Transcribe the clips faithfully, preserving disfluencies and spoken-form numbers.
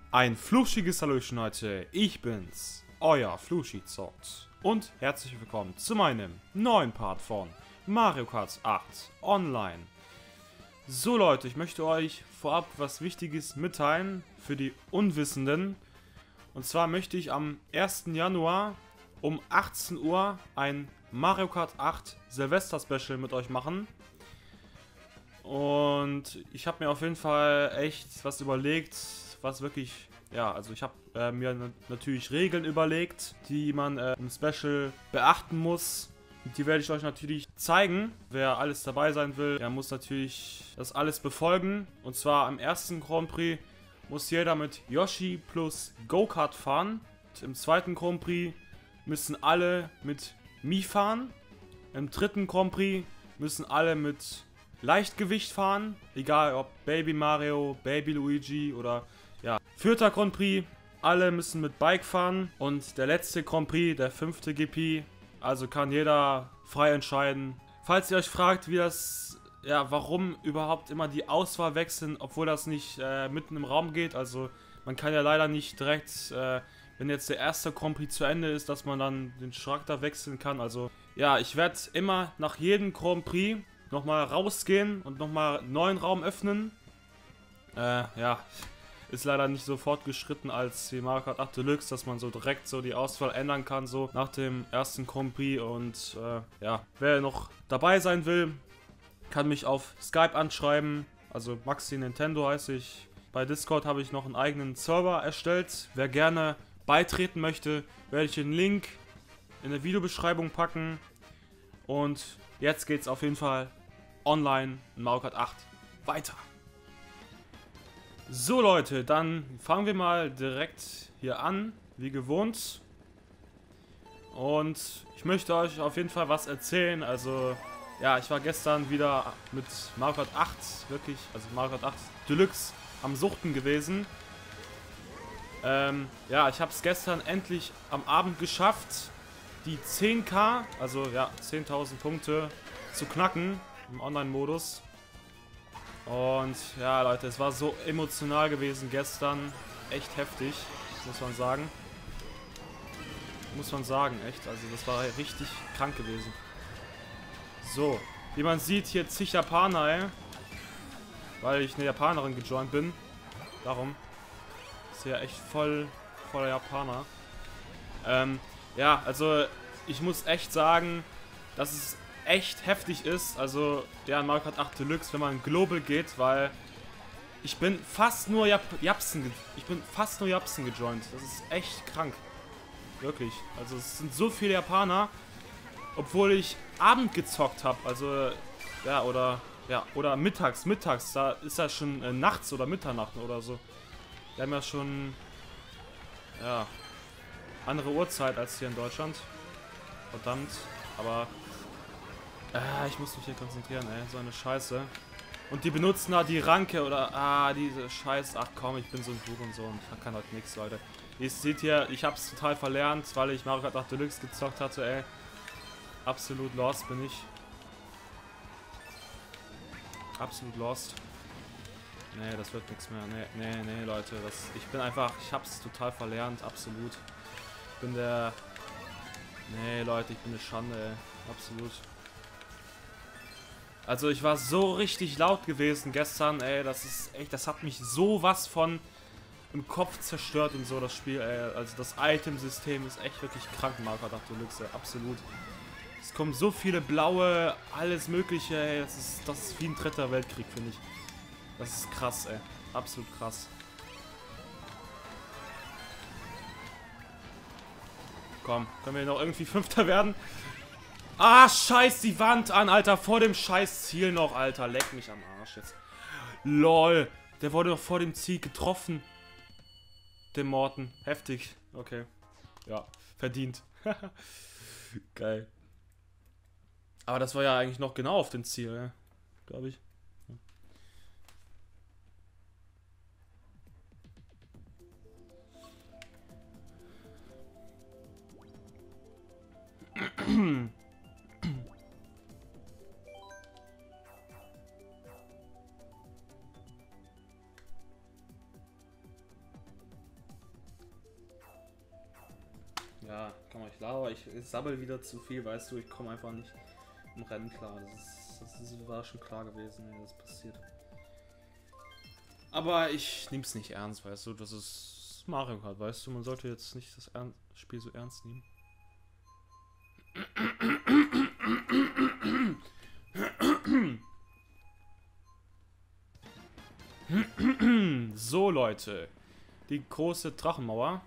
Ein fluschiges Hallöchen Leute, ich bin's, euer Fluschizockt und herzlich willkommen zu meinem neuen Part von Mario Kart acht Online. So Leute, ich möchte euch vorab was Wichtiges mitteilen für die Unwissenden. Und zwar möchte ich am ersten Januar um achtzehn Uhr ein Mario Kart acht Silvester Special mit euch machen. Und ich habe mir auf jeden Fall echt was überlegt, was wirklich, ja, also ich habe äh, mir natürlich Regeln überlegt, die man äh, im Special beachten muss. Die werde ich euch natürlich zeigen. Wer alles dabei sein will, der muss natürlich das alles befolgen. Und zwar am ersten Grand Prix muss jeder mit Yoshi plus Go-Kart fahren. Und im zweiten Grand Prix müssen alle mit Mii fahren. Im dritten Grand Prix müssen alle mit Leichtgewicht fahren. Egal ob Baby Mario, Baby Luigi oder ja. Vierter Grand Prix, alle müssen mit Bike fahren. Und der letzte Grand Prix, der fünfte G P, also kann jeder frei entscheiden. Falls ihr euch fragt, wie das, ja, warum überhaupt immer die Auswahl wechseln, obwohl das nicht äh, mitten im Raum geht. Also man kann ja leider nicht direkt, äh, wenn jetzt der erste Grand Prix zu Ende ist, dass man dann den Charakter wechseln kann. Also ja, ich werde immer nach jedem Grand Prix nochmal rausgehen und nochmal einen neuen Raum öffnen. Äh, ja, ist leider nicht so fortgeschritten als die Mario Kart acht Deluxe, dass man so direkt so die Auswahl ändern kann, so nach dem ersten Grand Prix. Und äh, ja, wer noch dabei sein will, kann mich auf Skype anschreiben. Also Maxi Nintendo heiße ich. Bei Discord habe ich noch einen eigenen Server erstellt. Wer gerne beitreten möchte, werde ich den Link in der Videobeschreibung packen. Und jetzt geht es auf jeden Fall online in Mario Kart acht weiter. So Leute, dann fangen wir mal direkt hier an, wie gewohnt. Und ich möchte euch auf jeden Fall was erzählen. Also, ja, ich war gestern wieder mit Mario Kart acht, wirklich, also Mario Kart acht Deluxe am Suchten gewesen. Ähm, ja, ich habe es gestern endlich am Abend geschafft, die zehn K, also ja, zehntausend Punkte zu knacken im Online-Modus. Und ja, Leute, es war so emotional gewesen gestern. Echt heftig, muss man sagen. Muss man sagen, echt. Also das war richtig krank gewesen. So, wie man sieht, hier zig Japaner, ey. Weil ich eine Japanerin gejoint bin. Darum. Ist ja echt voll voller Japaner. Ähm, ja, also ich muss echt sagen, dass es echt heftig ist, also ja, in Mario Kart acht Deluxe, wenn man global geht, weil ich bin fast nur Jap Japsen, ich bin fast nur Japsen gejoint. Das ist echt krank. Wirklich. Also es sind so viele Japaner, obwohl ich Abend gezockt habe, also ja, oder ja, oder mittags, mittags, da ist ja schon äh, nachts oder Mitternacht oder so. Wir haben ja schon ja, andere Uhrzeit als hier in Deutschland. Verdammt, aber Ah, ich muss mich hier konzentrieren, ey. So eine Scheiße. Und die benutzen da die Ranke oder... Ah, diese Scheiße. Ach komm, ich bin so ein Buch und so und ich kann halt nichts, Leute. Ihr seht hier, ich hab's total verlernt, weil ich Mario Kart acht Deluxe gezockt hatte, ey. Absolut lost bin ich. Absolut lost. Nee, das wird nichts mehr. Nee, nee, nee, Leute. Das, ich bin einfach... Ich hab's total verlernt, absolut. Ich bin der... Nee, Leute, ich bin eine Schande, ey. Absolut. Also ich war so richtig laut gewesen gestern, ey, das ist echt, das hat mich sowas von im Kopf zerstört und so, das Spiel, ey. Also das Item-System ist echt wirklich krank, Mario Kart acht Deluxe, ey, absolut. Es kommen so viele blaue, alles mögliche, ey, das ist, das ist wie ein dritter Weltkrieg, finde ich. Das ist krass, ey, absolut krass. Komm, können wir noch irgendwie Fünfter werden? Ah, scheiß die Wand an, Alter. Vor dem scheiß Ziel noch, Alter. Leck mich am Arsch jetzt. Lol. Der wurde doch vor dem Ziel getroffen. Dem Morten. Heftig. Okay. Ja, verdient. Geil. Aber das war ja eigentlich noch genau auf dem Ziel, ja. Glaube ich. Ja. ja, komm mal, ich laber, ich, ich sabbel wieder zu viel, weißt du, ich komme einfach nicht im Rennen klar. Das, ist, das ist, war schon klar gewesen, wie das passiert. Aber ich nehme es nicht ernst, weißt du, das ist Mario Kart, weißt du, man sollte jetzt nicht das Ern Spiel so ernst nehmen. So, Leute. Die große Drachenmauer.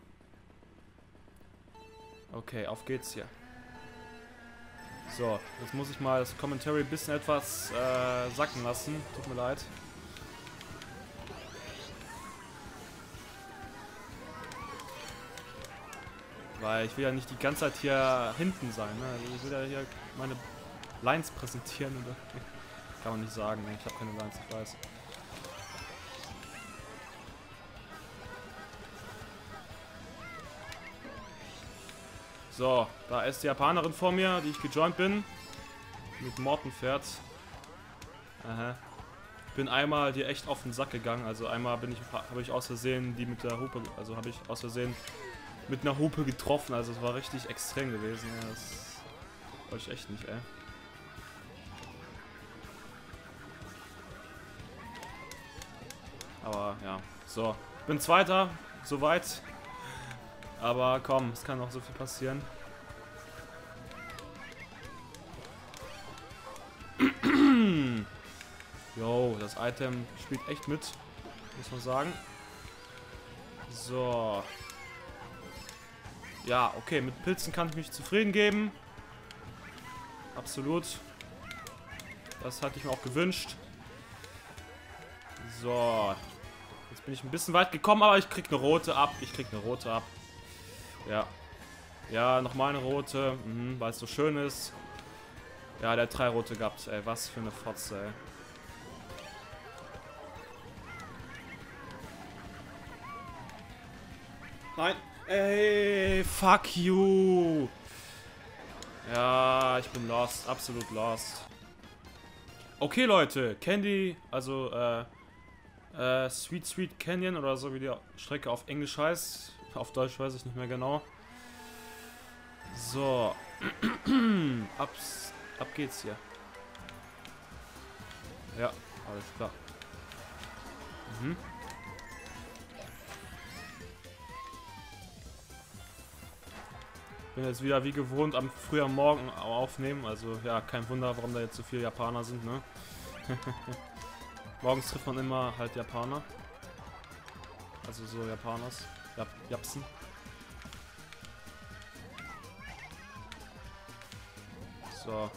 Okay, auf geht's hier. So, jetzt muss ich mal das Commentary ein bisschen etwas äh, sacken lassen. Tut mir leid. Weil ich will ja nicht die ganze Zeit hier hinten sein. Ne? Ich will ja hier meine Lines präsentieren. Oder? Kann man nicht sagen. Ne? Ich habe keine Lines, ich weiß. So, da ist die Japanerin vor mir, die ich gejoint bin. Mit Mortenpferd. Aha. Bin einmal dir echt auf den Sack gegangen. Also einmal bin ich, habe ich aus Versehen die mit der Hupe, also habe ich aus Versehen mit einer Hupe getroffen. Also es war richtig extrem gewesen. Das wollte ich echt nicht, ey. Aber ja, so. Ich bin Zweiter, soweit. Aber komm, es kann noch so viel passieren. Jo, das Item spielt echt mit, muss man sagen. So. Ja, okay, mit Pilzen kann ich mich zufrieden geben. Absolut. Das hatte ich mir auch gewünscht. So. Jetzt bin ich ein bisschen weit gekommen, aber ich krieg eine rote ab. Ich krieg eine rote ab. Ja. Ja, nochmal eine rote. Mhm, weil es so schön ist. Ja, der hat drei rote gehabt, ey. Was für eine Fotze, ey. Nein. Ey, fuck you. Ja, ich bin lost. Absolut lost. Okay, Leute. Candy, also, äh, äh, Sweet Sweet Canyon oder so, wie die Strecke auf Englisch heißt. Auf Deutsch weiß ich nicht mehr genau. So. Abs, ab geht's hier. Ja, alles klar. Mhm. Bin jetzt wieder wie gewohnt am frühen Morgen aufnehmen. Also ja, kein Wunder, warum da jetzt so viele Japaner sind, ne? Morgens trifft man immer halt Japaner. Also so Japaners. Jap Japsen. So.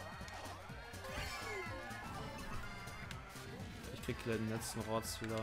Ich krieg hier den letzten Rotz wieder.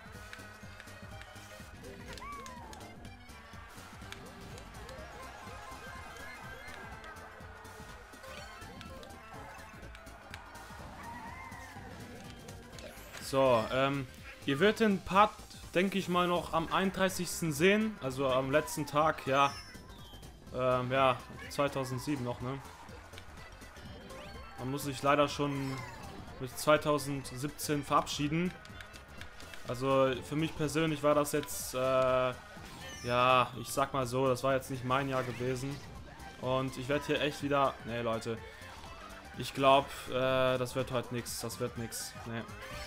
So, ähm, ihr werdet den Part, denke ich mal, noch am einunddreißigsten sehen. Also am letzten Tag, ja. Ähm, ja, zweitausendsieben noch, ne? Man muss sich leider schon mit zweitausendsiebzehn verabschieden. Also für mich persönlich war das jetzt, äh, ja, ich sag mal so, das war jetzt nicht mein Jahr gewesen. Und ich werde hier echt wieder, nee Leute, ich glaube, äh, das wird heute nichts, das wird nichts, nee.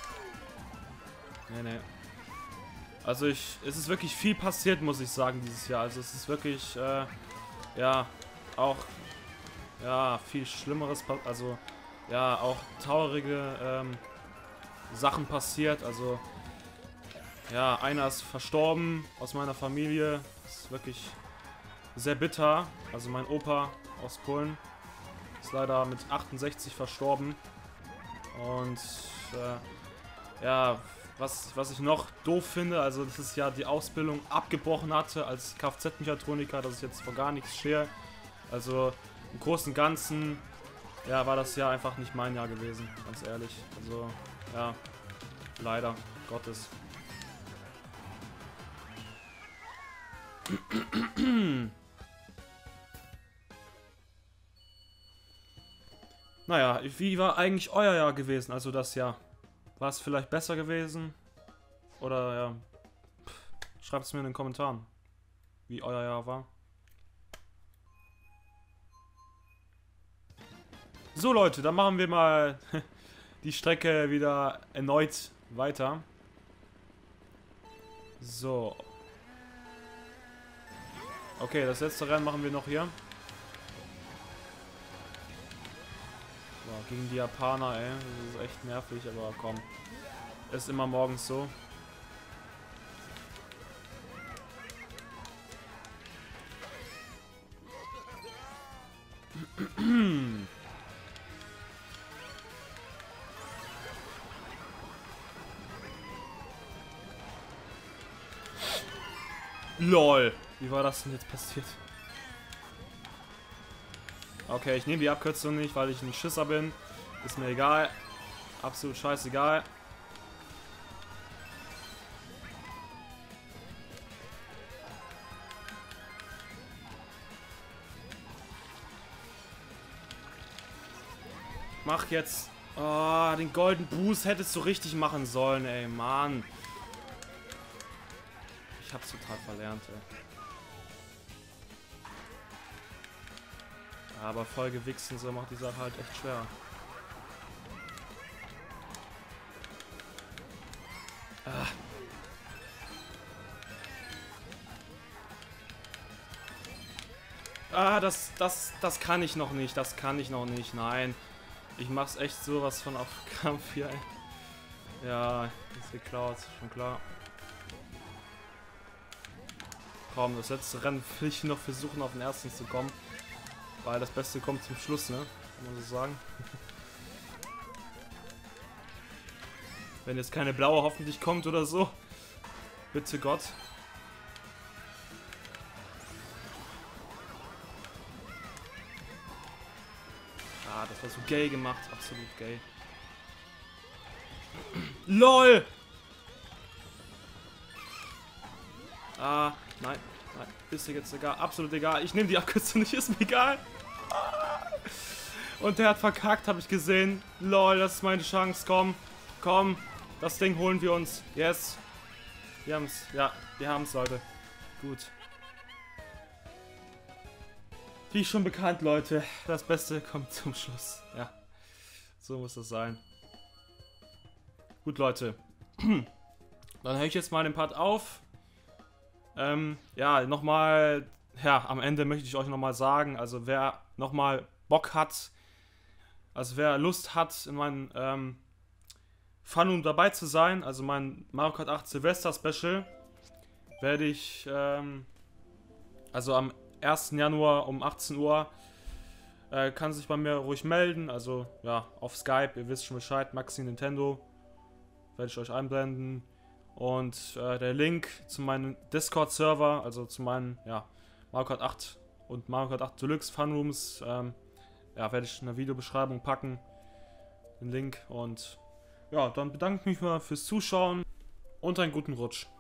Nee, nee. Also ich, es ist wirklich viel passiert, muss ich sagen, dieses Jahr. Also es ist wirklich, äh, ja, auch, ja, viel Schlimmeres, also, ja, auch traurige, ähm, Sachen passiert. Also, ja, einer ist verstorben aus meiner Familie. Das ist wirklich sehr bitter. Also mein Opa aus Polen ist leider mit achtundsechzig verstorben. Und, äh, ja, Was, was ich noch doof finde, also das ist ja die Ausbildung abgebrochen hatte als Kfz-Mechatroniker, dass ich jetzt vor gar nichts stehe. Also im Großen und Ganzen, ja, war das Jahr einfach nicht mein Jahr gewesen, ganz ehrlich. Also, ja, leider, Gottes. Naja, wie war eigentlich euer Jahr gewesen, also das Jahr? War es vielleicht besser gewesen? Oder ja, schreibt es mir in den Kommentaren, wie euer Jahr war. So Leute, dann machen wir mal die Strecke wieder erneut weiter. So. Okay, das letzte Rennen machen wir noch hier. So, gegen die Japaner, ey. Das ist echt nervig, aber komm. Ist immer morgens so. LOL. Wie war das denn jetzt passiert? Okay, ich nehme die Abkürzung nicht, weil ich ein Schisser bin. Ist mir egal. Absolut scheißegal. Mach jetzt. Oh, den Golden Boost hättest du richtig machen sollen, ey, Mann. Ich hab's total verlernt, ey. Aber voll gewichsen, so macht die Sache halt echt schwer. Ah. Ah, das, das, das kann ich noch nicht, das kann ich noch nicht, nein. Ich mach's echt sowas von auf Kampf hier, ey. Ja, ist geklaut, schon klar. Komm, das letzte Rennen will ich noch versuchen, auf den ersten zu kommen. Weil das Beste kommt zum Schluss, ne? Kann man so sagen. Wenn jetzt keine blaue hoffentlich kommt oder so. Bitte Gott. Ah, das war so gay gemacht. Absolut gay. LOL! Ah, nein. Nein, ist dir jetzt egal. Absolut egal. Ich nehme die Abkürzung nicht. Ist mir egal. Und der hat verkackt, habe ich gesehen. LOL, das ist meine Chance. Komm. Komm. Das Ding holen wir uns. Yes. Wir haben's. Ja, wir haben's, Leute. Gut. Wie schon bekannt, Leute. Das Beste kommt zum Schluss. Ja. So muss das sein. Gut, Leute. Dann höre ich jetzt mal den Part auf. Ähm, ja, nochmal, ja, am Ende möchte ich euch nochmal sagen, also wer nochmal Bock hat, also wer Lust hat, in meinem ähm, Fun dabei zu sein, also mein Mario Kart acht Silvester Special, werde ich, ähm, also am ersten Januar um achtzehn Uhr, äh, kann sich bei mir ruhig melden, also ja, auf Skype, ihr wisst schon Bescheid, Maxi Nintendo, werde ich euch einblenden. Und äh, der Link zu meinem Discord-Server, also zu meinen ja, Mario Kart acht und Mario Kart acht Deluxe Funrooms, ähm, ja, werde ich in der Videobeschreibung packen. Den Link. Und ja, dann bedanke ich mich mal fürs Zuschauen und einen guten Rutsch.